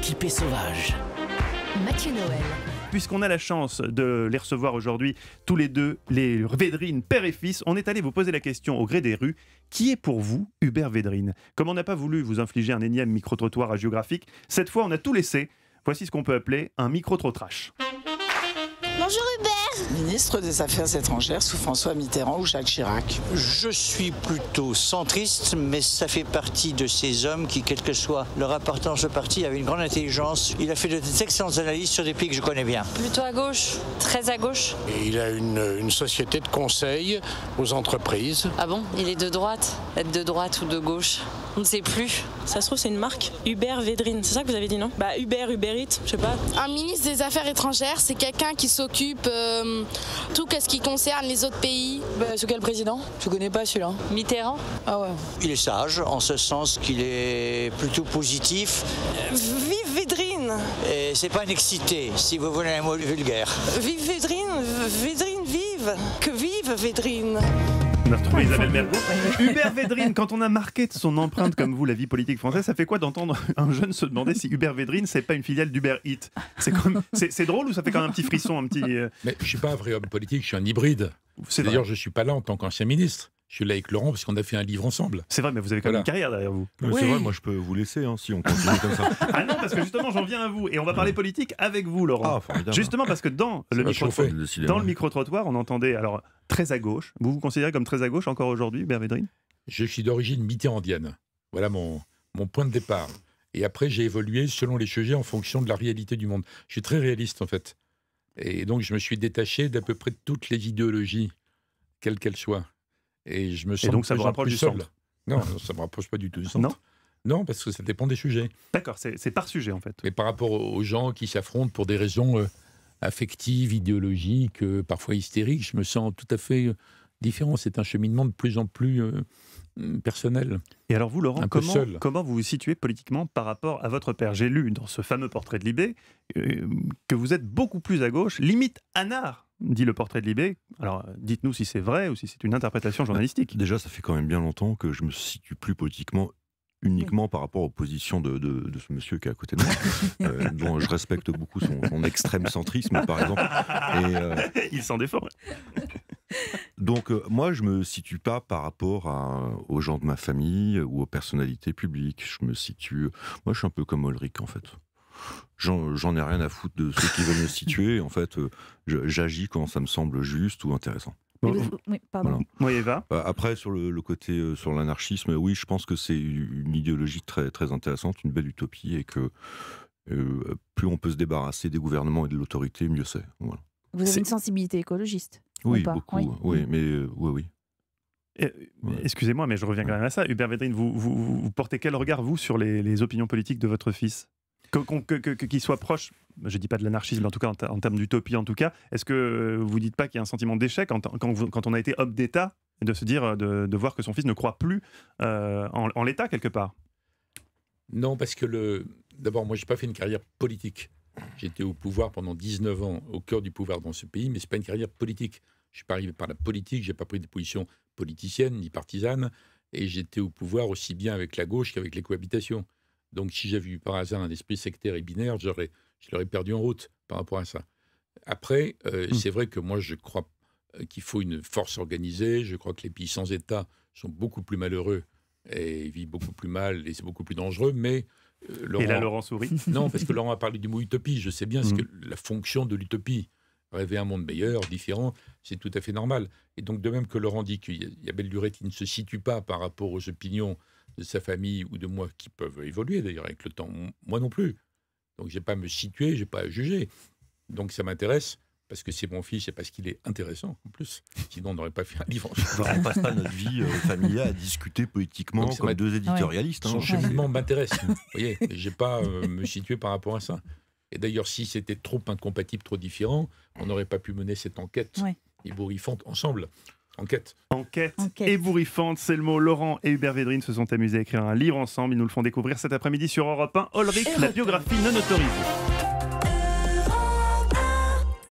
typés sauvages. Mathieu Noël. Puisqu'on a la chance de les recevoir aujourd'hui, tous les deux, les Védrine, père et fils, on est allé vous poser la question au gré des rues. Qui est pour vous Hubert Védrine? Comme on n'a pas voulu vous infliger un énième micro-trottoir hagiographique, cette fois on a tout laissé. Voici ce qu'on peut appeler un micro-trottrache. Bonjour Hubert. Ministre des Affaires étrangères sous François Mitterrand ou Jacques Chirac. Je suis plutôt centriste, mais ça fait partie de ces hommes qui, quelle que soit leur appartenance au parti, avaient une grande intelligence. Il a fait d'excellentes analyses sur des pays que je connais bien. Plutôt à gauche, très à gauche. Et il a une société de conseil aux entreprises. Ah bon, il est de droite? Être de droite ou de gauche, on ne sait plus. Ça se trouve c'est une marque, Hubert Védrine, c'est ça que vous avez dit non? Bah Uber Eats, je sais pas. Un ministre des Affaires étrangères, c'est quelqu'un qui s'occupe tout ce qui concerne les autres pays. Bah c'est quel président? Je connais pas celui-là. Mitterrand? Ah ouais. Il est sage, en ce sens qu'il est plutôt positif. Vive Védrine! Et c'est pas un excité, si vous voulez un mot vulgaire. Vive Védrine! Védrine vive! Que vive Védrine! On a retrouvé Isabelle Mergo. Hubert Védrine, quand on a marqué de son empreinte comme vous la vie politique française, ça fait quoi d'entendre un jeune se demander si Hubert Védrine c'est pas une filiale d'Uber Eats? C'est drôle ou ça fait quand même un petit frisson, un petit. Mais je suis pas un vrai homme politique, je suis un hybride. D'ailleurs, je suis pas là en tant qu'ancien ministre. Je suis là avec Laurent parce qu'on a fait un livre ensemble. C'est vrai, mais vous avez quand même une carrière derrière vous. Oui. C'est vrai, moi je peux vous laisser si on continue comme ça. Ah non, parce que justement j'en viens à vous et on va parler politique avec vous, Laurent. Justement parce que dans le micro-trottoir, on entendait alors très à gauche. Vous vous considérez comme très à gauche encore aujourd'hui, Hubert Védrine? Je suis d'origine mitterrandienne. Voilà mon point de départ. Et après, j'ai évolué selon les sujets en fonction de la réalité du monde. Je suis très réaliste en fait. Et donc je me suis détaché d'à peu près toutes les idéologies, quelles qu'elles soient. Et je me sens donc ça vous rapproche du centre? Non, ça ne me rapproche pas du tout du centre. Non, parce que ça dépend des sujets. D'accord, c'est par sujet en fait. Mais par rapport aux gens qui s'affrontent pour des raisons affectives, idéologiques, parfois hystériques, je me sens tout à fait différent. C'est un cheminement de plus en plus personnel. Et alors vous, Laurent, comment vous vous situez politiquement par rapport à votre père? J'ai lu dans ce fameux portrait de Libé que vous êtes beaucoup plus à gauche, limite anard, dit le portrait de Libé. Alors dites-nous si c'est vrai ou si c'est une interprétation journalistique. Déjà, ça fait quand même bien longtemps que je me situe plus politiquement uniquement par rapport aux positions de ce monsieur qui est à côté de moi, dont je respecte beaucoup son extrême centrisme, par exemple. Il s'en défend. Donc moi, je me situe pas par rapport aux gens de ma famille ou aux personnalités publiques. Moi, je suis un peu comme Ulrich, en fait. J'en ai rien à foutre de ceux qui veulent me situer. En fait, j'agis quand ça me semble juste ou intéressant. Oui, pardon. Voilà. Oui, Eva. Après, sur le côté, sur l'anarchisme, oui, je pense que c'est une idéologie très, très intéressante, une belle utopie, et que plus on peut se débarrasser des gouvernements et de l'autorité, mieux c'est. Voilà. Vous avez une sensibilité écologiste? Oui, beaucoup. Oui. Excusez-moi, mais je reviens quand même à ça. Hubert Védrine, vous portez quel regard, vous, sur les opinions politiques de votre fils? Qu'il soit proche, je ne dis pas de l'anarchisme, mais en tout cas en termes d'utopie, en tout cas, est-ce que vous ne dites pas qu'il y a un sentiment d'échec quand on a été homme d'État, de se dire, de voir que son fils ne croit plus en l'État, quelque part? Non, parce que d'abord, moi, je n'ai pas fait une carrière politique. J'étais au pouvoir pendant 19 ans, au cœur du pouvoir dans ce pays, mais ce n'est pas une carrière politique. Je ne suis pas arrivé par la politique, je n'ai pas pris des positions politiciennes ni partisanes, et j'étais au pouvoir aussi bien avec la gauche qu'avec les cohabitations. Donc, si j'avais eu par hasard un esprit sectaire et binaire, je l'aurais perdu en route par rapport à ça. Après, c'est vrai que moi, je crois qu'il faut une force organisée. Je crois que les pays sans État sont beaucoup plus malheureux et vivent beaucoup plus mal et c'est beaucoup plus dangereux. Mais Laurent sourit. Non, parce que Laurent a parlé du mot utopie. Je sais bien ce que la fonction de l'utopie. Rêver un monde meilleur, différent, c'est tout à fait normal. Et donc, de même que Laurent dit qu'il y a belle durée qui ne se situe pas par rapport aux opinions de sa famille ou de moi, qui peuvent évoluer d'ailleurs avec le temps, moi non plus. Donc, je n'ai pas à me situer, je n'ai pas à juger. Donc, ça m'intéresse parce que c'est mon fils et parce qu'il est intéressant en plus. Sinon, on n'aurait pas fait un livre. On ne passe pas notre vie familiale à discuter politiquement comme deux éditorialistes. Son cheminement m'intéresse. Vous voyez, je n'ai pas à me situer par rapport à ça. Et d'ailleurs, si c'était trop incompatible, trop différent, on n'aurait pas pu mener cette enquête ébouriffante ensemble. Enquête ébouriffante, c'est le mot. Laurent et Hubert Védrine se sont amusés à écrire un livre ensemble. Ils nous le font découvrir cet après-midi sur Europe 1. Ulrich, la biographie non autorisée.